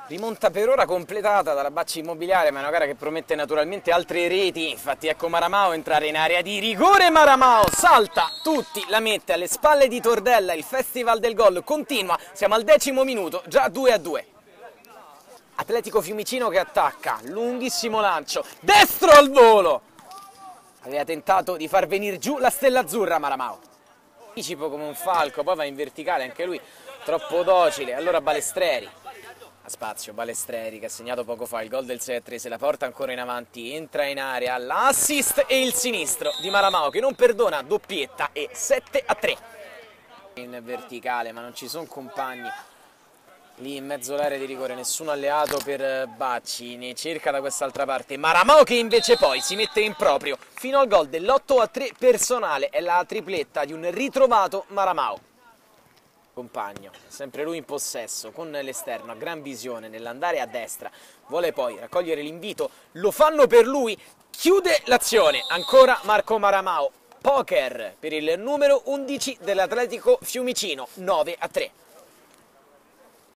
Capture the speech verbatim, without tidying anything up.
Rimonta per ora completata dalla Bacci Immobiliare, ma è una gara che promette naturalmente altre reti. Infatti ecco Maramao entrare in area di rigore. Maramao salta tutti, la mette alle spalle di Tordella. Il festival del gol continua, siamo al decimo minuto, già due a due. Atletico Fiumicino che attacca, lunghissimo lancio, destro al volo. Aveva tentato di far venire giù la stella azzurra Maramao. Anticipo come un falco, poi va in verticale anche lui, troppo docile. Allora Balestreri. A spazio, Balestreri che ha segnato poco fa il gol del sei a tre, se la porta ancora in avanti, entra in area, l'assist e il sinistro di Maramao che non perdona, doppietta e sette a tre. In verticale, ma non ci sono compagni lì in mezzo all'area di rigore, nessun alleato per Bacci, ne cerca da quest'altra parte Maramao che invece poi si mette in proprio fino al gol dell'otto a tre personale, è la tripletta di un ritrovato Maramao. Compagno, sempre lui in possesso con l'esterno, a gran visione nell'andare a destra, vuole poi raccogliere l'invito, lo fanno per lui, chiude l'azione, ancora Marco Maramao, poker per il numero undici dell'Atletico Fiumicino, nove a tre.